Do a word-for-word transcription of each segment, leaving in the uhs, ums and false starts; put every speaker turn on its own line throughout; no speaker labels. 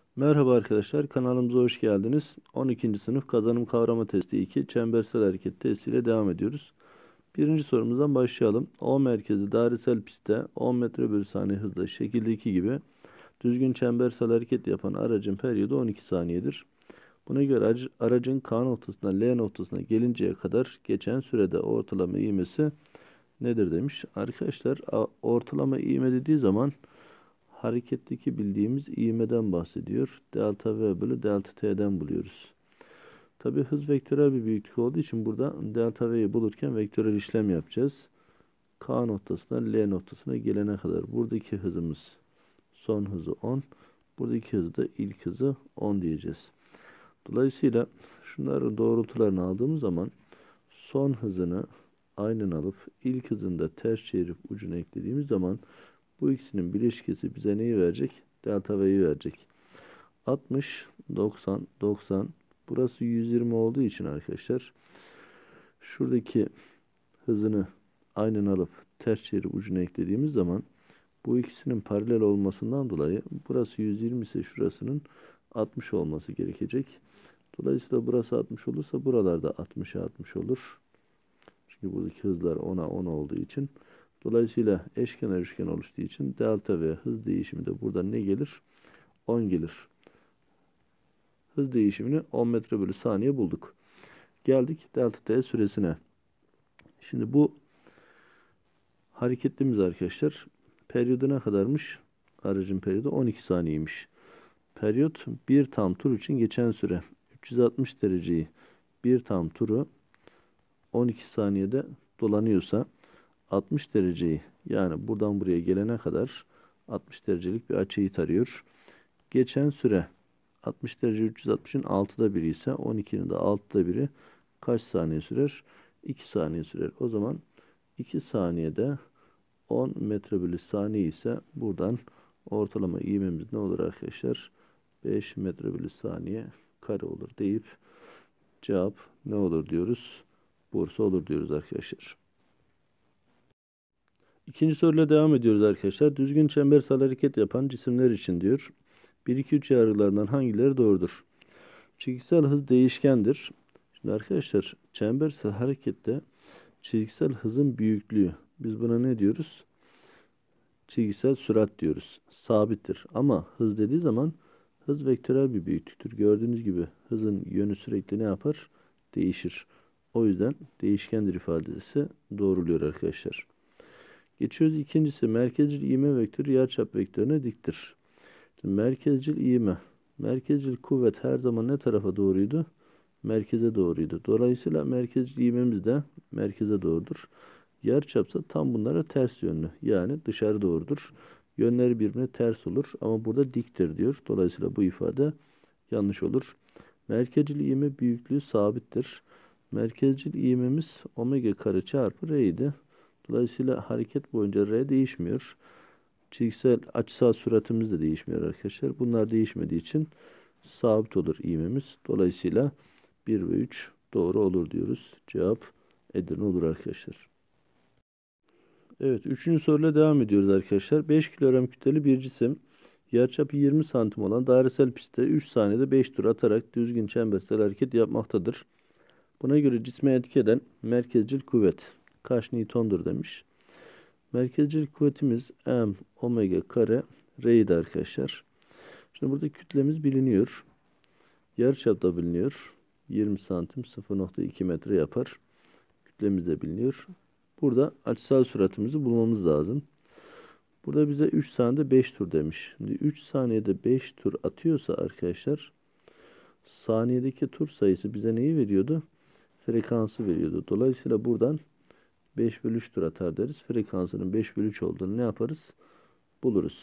Merhaba arkadaşlar, kanalımıza hoş geldiniz. on ikinci sınıf kazanım kavrama testi iki çembersel hareket testiyle devam ediyoruz. Birinci sorumuzdan başlayalım. O merkezi dairesel pistte on metre bölü saniye hızla şekildeki gibi düzgün çembersel hareket yapan aracın periyodu on iki saniyedir. Buna göre aracın K noktasından L noktasına gelinceye kadar geçen sürede ortalama ivmesi nedir demiş. Arkadaşlar ortalama ivme dediği zaman hareketteki bildiğimiz ivmeden bahsediyor. Delta V bölü delta T'den buluyoruz. Tabi hız vektörel bir büyüklük olduğu için burada delta V'yi bulurken vektörel işlem yapacağız. K noktasından L noktasına gelene kadar buradaki hızımız son hızı on. Buradaki hızı da ilk hızı on diyeceğiz. Dolayısıyla şunların doğrultularını aldığımız zaman son hızını aynen alıp ilk hızını da ters çevirip ucuna eklediğimiz zaman bu ikisinin bileşkesi bize neyi verecek? Delta V'yi verecek. altmış, doksan, doksan. Burası yüz yirmi olduğu için arkadaşlar şuradaki hızını aynen alıp ters çevirip ucuna eklediğimiz zaman bu ikisinin paralel olmasından dolayı burası yüz yirmi ise şurasının altmış olması gerekecek. Dolayısıyla burası altmış olursa buralarda altmışa altmış olur. Çünkü buradaki hızlar ona on olduğu için. Dolayısıyla eşkenar üçgen oluştuğu için delta V hız değişimi de burada ne gelir? on gelir. Hız değişimini on metre bölü saniye bulduk. Geldik delta T süresine. Şimdi bu hareketlimiz arkadaşlar periyodu ne kadarmış? Aracın periyodu on iki saniyeymiş. Periyot bir tam tur için geçen süre. üç yüz altmış dereceyi bir tam turu on iki saniyede dolanıyorsa altmış dereceyi yani buradan buraya gelene kadar altmış derecelik bir açıyı tarıyor. Geçen süre altmış derece üç yüz altmışın altıda biri ise on ikinin de altıda biri kaç saniye sürer? iki saniye sürer. O zaman iki saniyede on metre bölü saniye ise buradan ortalama ivmemiz ne olur arkadaşlar? beş metre bölü saniye kare olur deyip cevap ne olur diyoruz? Bursa olur diyoruz arkadaşlar. İkinci soruyla devam ediyoruz arkadaşlar. Düzgün çembersel hareket yapan cisimler için diyor. bir iki üç yargılarından hangileri doğrudur? Çizgisel hız değişkendir. Şimdi arkadaşlar çembersel harekette çizgisel hızın büyüklüğü. Biz buna ne diyoruz? Çizgisel sürat diyoruz. Sabittir. Ama hız dediği zaman hız vektörel bir büyüklüktür. Gördüğünüz gibi hızın yönü sürekli ne yapar? Değişir. O yüzden değişkendir ifadesi doğruluyor arkadaşlar. Geçiyoruz ikincisi. Merkezcil ivme vektörü yarıçap vektörüne diktir. Şimdi merkezcil ivme. Merkezcil kuvvet her zaman ne tarafa doğruydu? Merkeze doğruydu. Dolayısıyla merkezcil ivmemiz de merkeze doğrudur. Yarıçapsa tam bunlara ters yönlü. Yani dışarı doğrudur. Yönleri birbirine ters olur. Ama burada diktir diyor. Dolayısıyla bu ifade yanlış olur. Merkezcil ivme büyüklüğü sabittir. Merkezcil ivmemiz omega kare çarpı r idi. Dolayısıyla hareket boyunca r değişmiyor. Çizgisel açısal süratimiz de değişmiyor arkadaşlar. Bunlar değişmediği için sabit olur ivmemiz. Dolayısıyla bir ve üç doğru olur diyoruz. Cevap Edirne olur arkadaşlar. Evet, üçüncü soruyla devam ediyoruz arkadaşlar. beş kilogram kütleli bir cisim yarıçapı yirmi santim olan dairesel pistte üç saniyede beş tur atarak düzgün çembersel hareket yapmaktadır. Buna göre cisme etki eden merkezcil kuvvet kaç Newton'dur demiş. Merkezcil kuvvetimiz M omega kare R'ydi arkadaşlar. Şimdi burada kütlemiz biliniyor. Yarıçap da biliniyor. yirmi santim sıfır nokta iki metre yapar. Kütlemiz de biliniyor. Burada açısal süratimizi bulmamız lazım. Burada bize üç saniyede beş tur demiş. Şimdi üç saniyede beş tur atıyorsa arkadaşlar saniyedeki tur sayısı bize neyi veriyordu? Frekansı veriyordu. Dolayısıyla buradan beş bölü üç tur atar deriz. Frekansının beş bölü üç olduğunu ne yaparız? Buluruz.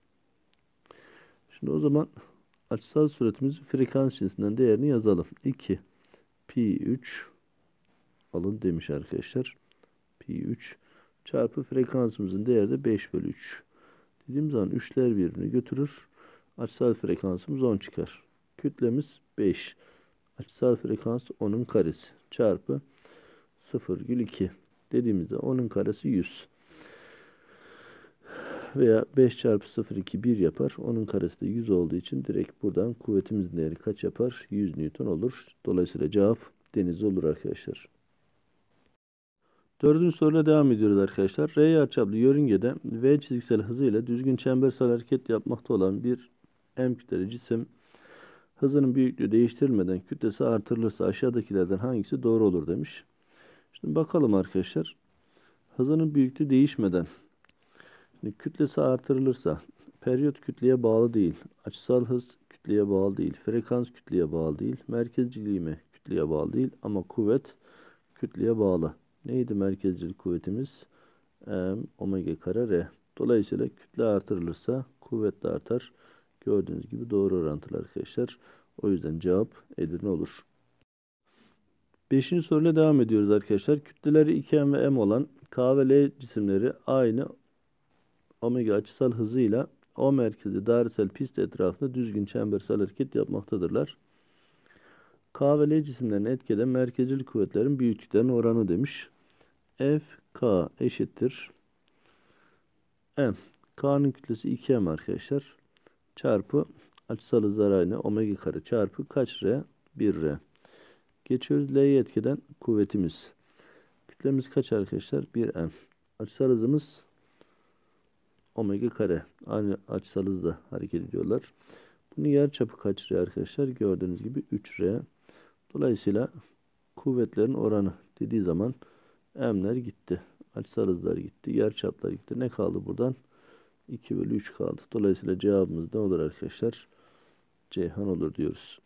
Şimdi o zaman açısal süratimizin frekans cinsinden değerini yazalım. iki pi üç alın demiş arkadaşlar. Pi üç çarpı frekansımızın değeri de beş bölü üç. Dediğim zaman üçler birbirini götürür. Açısal frekansımız on çıkar. Kütlemiz beş. Açısal frekans onun karesi çarpı sıfır virgül iki dediğimizde onun karesi yüz. veya beş çarpı sıfır virgül iki bir yapar. Onun karesi de yüz olduğu için direkt buradan kuvvetimizin değeri kaç yapar? yüz Newton olur. Dolayısıyla cevap deniz olur arkadaşlar. Dördüncü soruyla devam ediyoruz arkadaşlar. R yarıçaplı yörüngede V çizgisel hızıyla düzgün çembersel hareket yapmakta olan bir M kütleli cisim hızının büyüklüğü değiştirilmeden kütlesi artırılırsa aşağıdakilerden hangisi doğru olur demiş. Şimdi bakalım arkadaşlar. Hızının büyüklüğü değişmeden şimdi kütlesi artırılırsa periyot kütleye bağlı değil. Açısal hız kütleye bağlı değil. Frekans kütleye bağlı değil. Merkezcil ivme kütleye bağlı değil. Ama kuvvet kütleye bağlı. Neydi merkezcil kuvvetimiz? M omega kare R. Dolayısıyla kütle artırılırsa kuvvet de artar. Gördüğünüz gibi doğru orantılı arkadaşlar. O yüzden cevap Edirne olur. Beşinci soruyla devam ediyoruz arkadaşlar. Kütleleri iki M ve M olan K ve L cisimleri aynı omega açısal hızıyla O merkezi dairesel pist etrafında düzgün çembersel hareket yapmaktadırlar. K ve L cisimlerini etkileyen merkezcil kuvvetlerin büyüklüklerinin oranı demiş. F K eşittir M. K'nın kütlesi iki M arkadaşlar. Çarpı açısal hızlar aynı omega kare çarpı kaç R? bir R. Geçiyoruz L'ye etkeden kuvvetimiz. Kütlemiz kaç arkadaşlar? bir M. Açısal hızımız omega kare. Aynı açısal hızla hareket ediyorlar. Bunun yarıçapı kaç R arkadaşlar? Gördüğünüz gibi üç R. Dolayısıyla kuvvetlerin oranı dediği zaman M'ler gitti. Açısal hızlar gitti. Yarıçaplar gitti. Ne kaldı buradan? iki bölü üç kaldı. Dolayısıyla cevabımız ne olur arkadaşlar? Ceyhan olur diyoruz.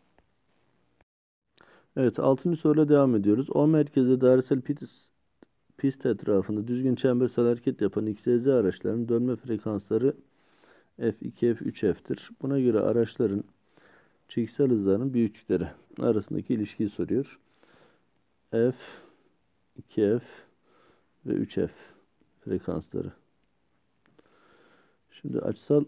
Evet, altıncı soruyla devam ediyoruz. O merkezde dairesel pist, pist etrafında düzgün çembersel hareket yapan X Y Z araçlarının dönme frekansları F iki F üç F'tir. Buna göre araçların çekisel hızlarının büyüklükleri arasındaki ilişkiyi soruyor. F, iki F ve üç F frekansları. Şimdi açısal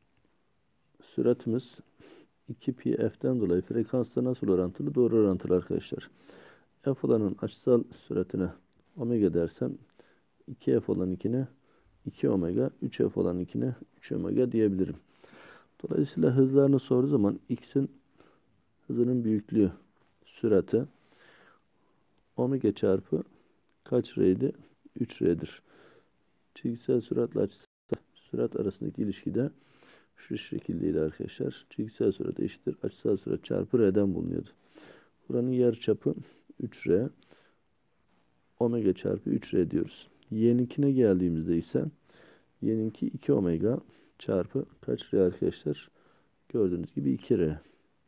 süratimiz iki pi F'den dolayı frekansla nasıl orantılı? Doğru orantılı arkadaşlar. F olanın açısal süratine omega dersem iki F olan ikine iki omega, üç F olan ikine üç omega diyebilirim. Dolayısıyla hızlarını sorduğu zaman X'in hızının büyüklüğü sürati omega çarpı kaç R'ydi? üç R'dir. Çizgisel süratle açısal sürat arasındaki ilişki de şu şekildeydi arkadaşlar. Çizgisel sürat eşittir açısal sürat çarpı R'den bulunuyordu. Buranın yarıçapı üç R. Omega çarpı üç R diyoruz. Y'ninkine geldiğimizde ise Y'ninki iki omega çarpı kaç R arkadaşlar? Gördüğünüz gibi iki R.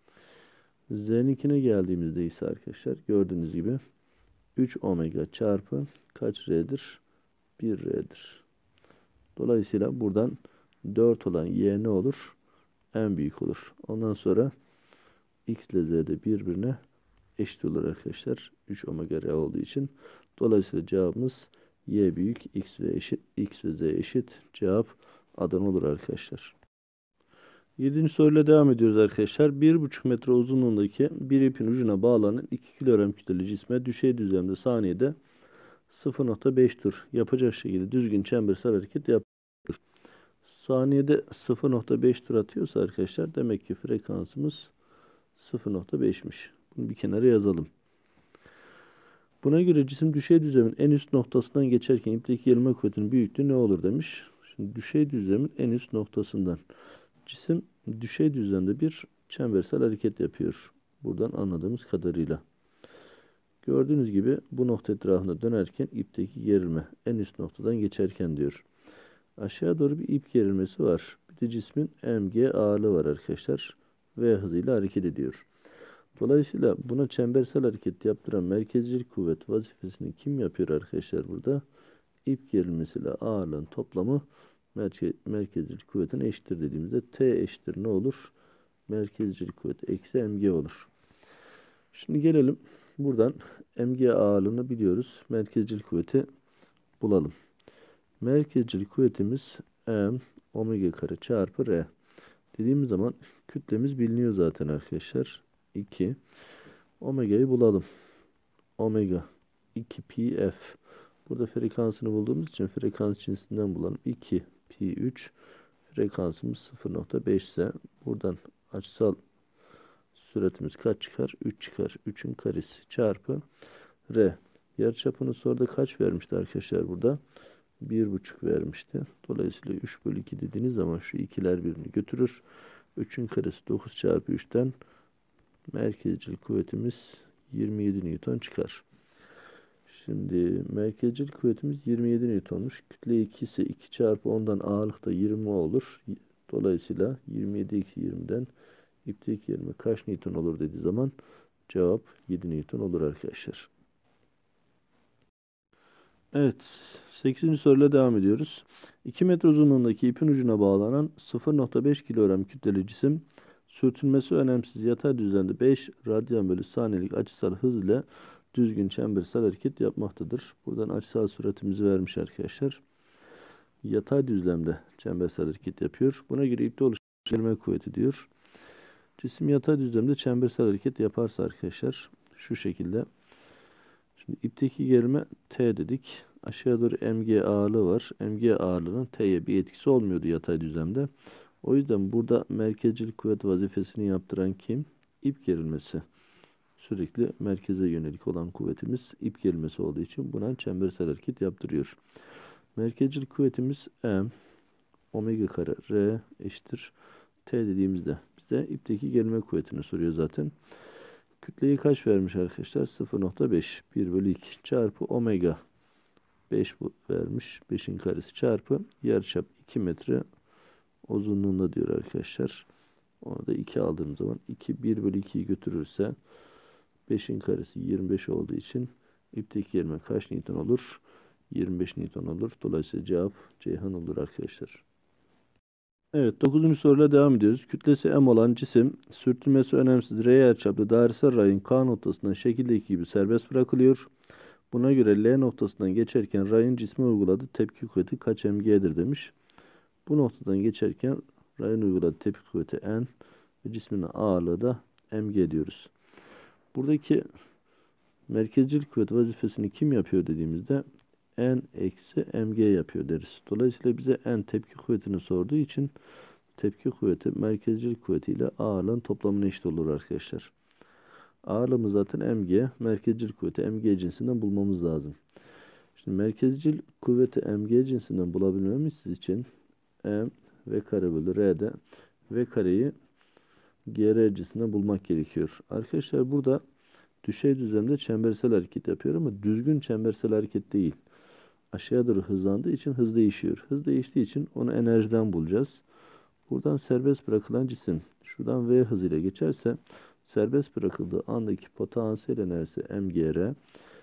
Z'ninkine geldiğimizde ise arkadaşlar gördüğünüz gibi üç omega çarpı kaç R'dir? bir R'dir. Dolayısıyla buradan dört olan Y ne olur? En büyük olur. Ondan sonra X ile Z de birbirine eşit olur arkadaşlar. üç omega R olduğu için. Dolayısıyla cevabımız Y büyük, X ve eşit, X ve Z eşit. Cevap Adana olur arkadaşlar. Yedinci soruyla devam ediyoruz arkadaşlar. bir buçuk metre uzunluğundaki bir ipin ucuna bağlanan iki kilogram kütleli cisme düşey düzlemde saniyede sıfır nokta beş tur yapacak şekilde düzgün çembersel hareket yapılır. Saniyede sıfır nokta beş tur atıyorsa arkadaşlar demek ki frekansımız sıfır nokta beş'miş. Bunu bir kenara yazalım. Buna göre cisim düşey düzlemin en üst noktasından geçerken ipteki gerilme kuvvetinin büyüklüğü ne olur demiş. Şimdi düşey düzlemin en üst noktasından. Cisim düşey düzlemde bir çembersel hareket yapıyor. Buradan anladığımız kadarıyla. Gördüğünüz gibi bu nokta etrafında dönerken ipteki gerilme en üst noktadan geçerken diyor. Aşağı doğru bir ip gerilmesi var. Bir de cismin mg ağırlığı var arkadaşlar. V hızıyla hareket ediyor. Dolayısıyla buna çembersel hareket yaptıran merkezcil kuvvet vazifesini kim yapıyor arkadaşlar burada? İp gerilmesiyle ağırlığın toplamı merke merkezcil kuvvetine eşittir dediğimizde T eşittir ne olur? Merkezcil kuvvet eksi mg olur. Şimdi gelelim buradan mg ağırlığını biliyoruz. Merkezcil kuvveti bulalım. Merkezcil kuvvetimiz m omega kare çarpı r. Dediğimiz zaman kütlemiz biliniyor zaten arkadaşlar. iki. Omega'yı bulalım. Omega iki pi f. Burada frekansını bulduğumuz için frekans cinsinden bulalım. iki pi üç. Frekansımız sıfır nokta beş ise buradan açısal süratimiz kaç çıkar? üç çıkar. üçün karesi çarpı r. Yarıçapını soruda kaç vermişti arkadaşlar burada? bir buçuk vermişti. Dolayısıyla üç bölü iki dediğiniz zaman şu ikiler birini götürür. üçün karesi dokuz çarpı üçten merkezcil kuvvetimiz yirmi yedi Newton çıkar. Şimdi merkezcil kuvvetimiz yirmi yedi Newton'muş. Kütle iki ise iki çarpı ondan ağırlık da yirmi olur. Dolayısıyla yirmi yedi eksi yirmiden ipteki yerime kaç Newton olur dediği zaman cevap yedi Newton olur arkadaşlar. Evet. sekizinci soruyla devam ediyoruz. iki metre uzunluğundaki ipin ucuna bağlanan sıfır nokta beş kilogram kütleli cisim sürtünmesi önemsiz yatay düzlemde beş radyan bölü saniyelik açısal hız ile düzgün çembersel hareket yapmaktadır. Buradan açısal süratimizi vermiş arkadaşlar. Yatay düzlemde çembersel hareket yapıyor. Buna göre ipte oluşan gerilme kuvveti diyor. Cisim yatay düzlemde çembersel hareket yaparsa arkadaşlar şu şekilde. Şimdi ipteki gerilme T dedik. Aşağı doğru mg ağırlığı var. Mg ağırlığının T'ye bir etkisi olmuyordu yatay düzlemde. O yüzden burada merkezcil kuvvet vazifesini yaptıran kim? İp gerilmesi. Sürekli merkeze yönelik olan kuvvetimiz ip gerilmesi olduğu için buna çembersel hareket yaptırıyor. Merkezcil kuvvetimiz M omega kare R eşittir T dediğimizde bize ipteki gerilme kuvvetini soruyor zaten. Kütleyi kaç vermiş arkadaşlar? sıfır nokta beş. bir bölü iki çarpı omega beş vermiş. beşin karesi çarpı yarıçap iki metre uzunluğunda diyor arkadaşlar. Onu da iki aldığım zaman iki bir bölü ikiyi götürürse beşin karesi yirmi beş olduğu için ipteki gerilme kaç Newton olur? yirmi beş Newton olur. Dolayısıyla cevap Ceyhan olur arkadaşlar. Evet, dokuzuncu soruyla devam ediyoruz. Kütlesi m olan cisim sürtünmesi önemsiz R yarıçaplı dairesel rayın K noktasından şekildeki gibi serbest bırakılıyor. Buna göre L noktasından geçerken rayın cisme uyguladığı tepki kuvveti kaç mg'dir demiş. Bu noktadan geçerken rayın uyguladığı tepki kuvveti N ve cismin ağırlığı da mg diyoruz. Buradaki merkezcil kuvvet vazifesini kim yapıyor dediğimizde N eksi mg yapıyor deriz. Dolayısıyla bize N tepki kuvvetini sorduğu için tepki kuvveti merkezcil kuvveti ile ağırlığın toplamına eşit olur arkadaşlar. Ağırlığımız zaten mg, merkezcil kuvveti mg cinsinden bulmamız lazım. Şimdi merkezcil kuvveti mg cinsinden bulabilmemiz için m v kare bölü r'de v kareyi gr cinsinden bulmak gerekiyor. Arkadaşlar burada düşey düzlemde çembersel hareket yapıyor ama düzgün çembersel hareket değil. Aşağıya doğru hızlandığı için hız değişiyor. Hız değiştiği için onu enerjiden bulacağız. Buradan serbest bırakılan cisim şuradan v hızıyla geçerse serbest bırakıldığı andaki potansiyel enerjisi mgr.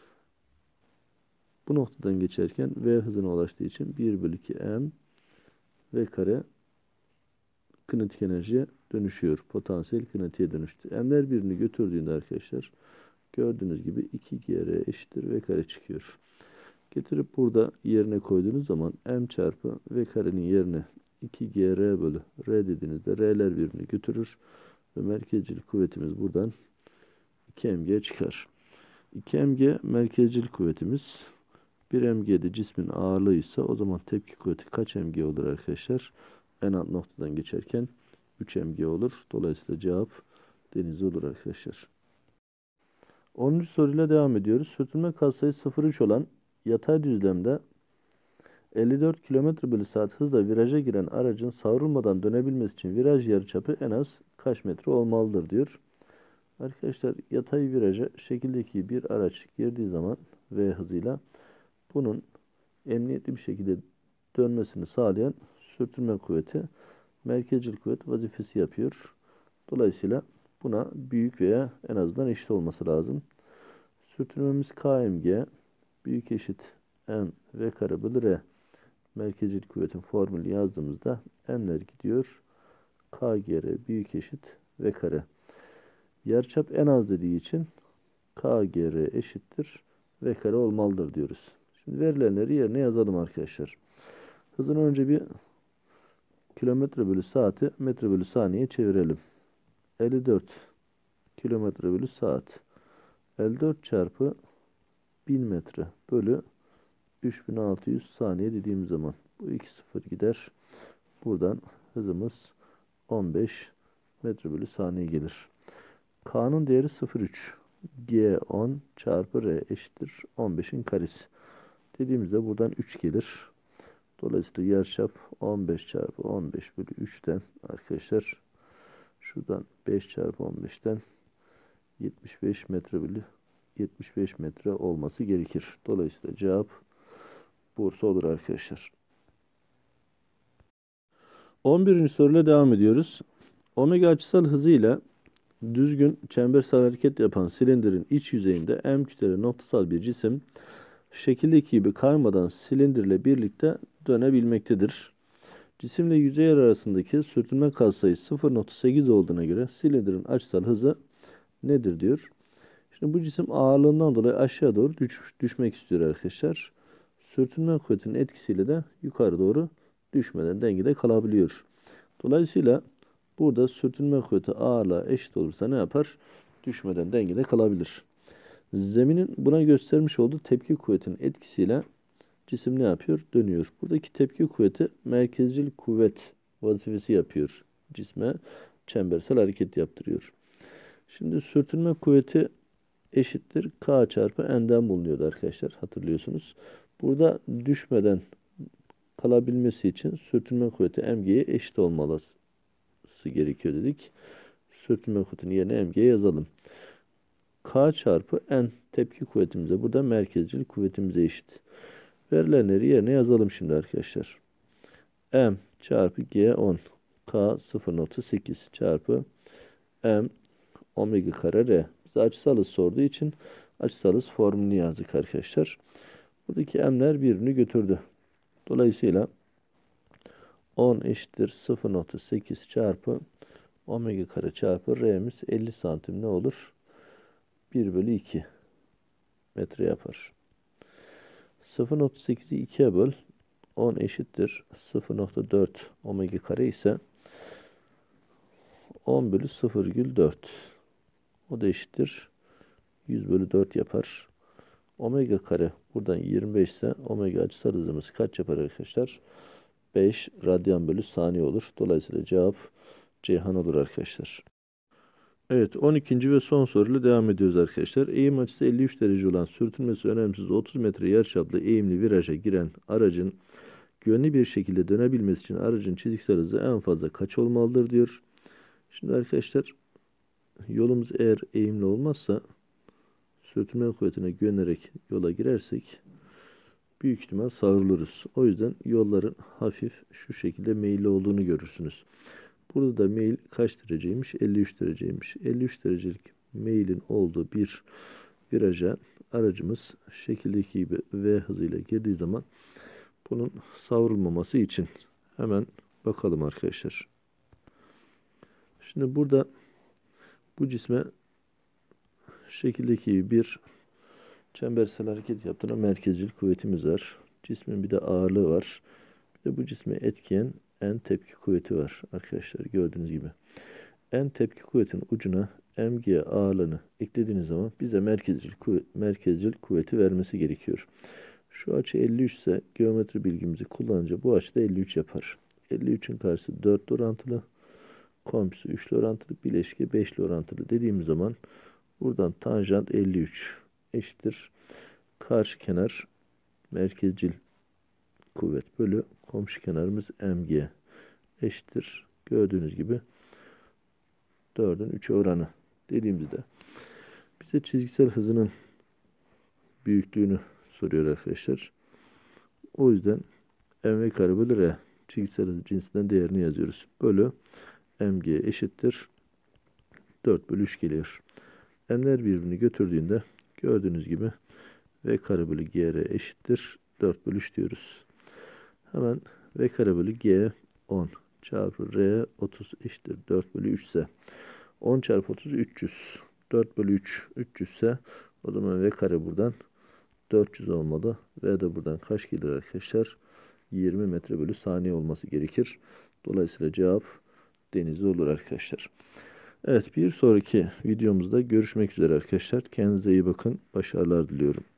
Bu noktadan geçerken v hızına ulaştığı için bir bölü iki m v kare kinetik enerjiye dönüşüyor. Potansiyel kinetiğe dönüştü. M'ler birini götürdüğünde arkadaşlar gördüğünüz gibi iki gr eşittir v kare çıkıyor. Getirip burada yerine koyduğunuz zaman m çarpı v karenin yerine iki gr bölü r dediğinizde r'ler birini götürür ve merkezcil kuvvetimiz buradan iki mg çıkar. iki mg merkezcil kuvvetimiz, bir mg'de cismin ağırlığı ise o zaman tepki kuvveti kaç mg olur arkadaşlar? En alt noktadan geçerken üç mg olur. Dolayısıyla cevap deniz olur arkadaşlar. onuncu soruyla devam ediyoruz. Sürtünme katsayısı sıfır virgül üç olan yatay düzlemde elli dört kilometre bölü saat hızla viraja giren aracın savrulmadan dönebilmesi için viraj yarıçapı en az kaç metre olmalıdır diyor. Arkadaşlar yatay viraja şekildeki bir araç girdiği zaman V hızıyla bunun emniyetli bir şekilde dönmesini sağlayan sürtünme kuvveti merkezcil kuvvet vazifesi yapıyor. Dolayısıyla buna büyük veya en azından eşit olması lazım. Sürtünmemiz kmg büyük eşit m v kare bölü r. Merkezcil kuvvetin formülü yazdığımızda m'ler gidiyor. Kgr büyük eşit v kare. Yarıçap en az dediği için kgr eşittir v kare olmalıdır diyoruz. Şimdi verilenleri yerine yazalım arkadaşlar. Hızını önce bir kilometre bölü saati metre bölü saniye çevirelim. elli dört kilometre bölü saat. elli dört çarpı bin metre bölü üç bin altı yüz saniye dediğimiz zaman bu iki sıfır gider. Buradan hızımız on beş metre bölü saniye gelir. K'nın değeri sıfır virgül üç. G on çarpı R eşittir on beşin karesi. Dediğimizde buradan üç gelir. Dolayısıyla yarıçap on beş çarpı on beş bölü üçten arkadaşlar şuradan beş çarpı on beşten yetmiş beş metre bölü yetmiş beş metre olması gerekir. Dolayısıyla cevap Bursa olur arkadaşlar. on birinci soruyla devam ediyoruz. Omega açısal hızıyla düzgün çembersel hareket yapan silindirin iç yüzeyinde M kütleli noktasal bir cisim şekildeki gibi kaymadan silindirle birlikte dönebilmektedir. Cisimle yüzey arasındaki sürtünme katsayısı sıfır virgül sekiz olduğuna göre silindirin açısal hızı nedir diyor. Şimdi bu cisim ağırlığından dolayı aşağı doğru düş, düşmek istiyor arkadaşlar. Sürtünme kuvvetinin etkisiyle de yukarı doğru düşmeden dengede kalabiliyor. Dolayısıyla burada sürtünme kuvveti ağırlığa eşit olursa ne yapar? Düşmeden dengede kalabilir. Zeminin buna göstermiş olduğu tepki kuvvetinin etkisiyle cisim ne yapıyor? Dönüyor. Buradaki tepki kuvveti merkezcil kuvvet vazifesi yapıyor. Cisme çembersel hareket yaptırıyor. Şimdi sürtünme kuvveti eşittir K çarpı N'den bulunuyordu arkadaşlar. Hatırlıyorsunuz. Burada düşmeden kalabilmesi için sürtünme kuvveti M G'ye eşit olması gerekiyor dedik. Sürtünme kuvvetinin yerine M G yazalım. K çarpı N tepki kuvvetimize, burada merkezcil kuvvetimize eşit. Verilenleri yerine yazalım şimdi arkadaşlar. M çarpı G on. K sıfır virgül sekiz çarpı M omega kare R. Bize açısal hız sorduğu için açısal hız formülünü yazdık arkadaşlar. Buradaki M'ler birbirini götürdü. Dolayısıyla on eşittir sıfır virgül sekiz çarpı omega kare çarpı R'miz elli santim ne olur? bir bölü iki metre yapar. sıfır virgül sekiz'i ikiye böl. on eşittir sıfır virgül dört omega kare ise on bölü sıfır virgül dört. O da eşittir yüz bölü dört yapar. Omega kare buradan yirmi beş ise omega açısal hızımız kaç yapar arkadaşlar? beş radyan bölü saniye olur. Dolayısıyla cevap Ceyhan olur arkadaşlar. Evet, on ikinci ve son soruyla devam ediyoruz arkadaşlar. Eğim açısı elli üç derece olan sürtünmesi önemsiz otuz metre yarıçaplı eğimli viraja giren aracın güvenli bir şekilde dönebilmesi için aracın çizgisel hızı en fazla kaç olmalıdır diyor. Şimdi arkadaşlar yolumuz eğer eğimli olmazsa sürtünme kuvvetine güvenerek yola girersek büyük ihtimal savruluruz. O yüzden yolların hafif şu şekilde meyilli olduğunu görürsünüz. Burada da meyil kaç dereceymiş? elli üç dereceymiş. elli üç derecelik meyilin olduğu bir viraja aracımız şekildeki gibi V hızıyla girdiği zaman bunun savrulmaması için hemen bakalım arkadaşlar. Şimdi burada bu cisme şekildeki gibi bir çembersel hareket yaptığına merkezcil kuvvetimiz var. Cismin bir de ağırlığı var. Bir de bu cisme etkiyen N tepki kuvveti var arkadaşlar gördüğünüz gibi. N tepki kuvvetin ucuna M G ağırlığını eklediğiniz zaman bize merkezcil, kuvvet, merkezcil kuvveti vermesi gerekiyor. Şu açı elli üç ise geometri bilgimizi kullanınca bu açıda elli üç yapar. elli üçün karşısı dört orantılı, komşusu üçlü orantılı, bileşke beşli orantılı dediğimiz zaman buradan tanjant elli üç eşittir. Karşı kenar merkezcil kuvvet bölü komşu kenarımız M G eşittir. Gördüğünüz gibi dördün üçe oranı dediğimizde bize çizgisel hızının büyüklüğünü soruyor arkadaşlar. O yüzden mv kare bölü r çizgisel hız cinsinden değerini yazıyoruz. Bölü mg eşittir dört bölü üç geliyor. M'ler birbirini götürdüğünde gördüğünüz gibi v kare bölü gr eşittir dört bölü üç diyoruz. Hemen v kare bölü g on çarpı r otuz eşittir dört bölü üç ise on çarpı otuz üç yüz. dört bölü üç üç yüz ise o zaman v kare buradan dört yüz olmalı. V de buradan kaç gelir arkadaşlar? yirmi metre bölü saniye olması gerekir. Dolayısıyla cevap Denizli olur arkadaşlar. Evet, bir sonraki videomuzda görüşmek üzere arkadaşlar. Kendinize iyi bakın. Başarılar diliyorum.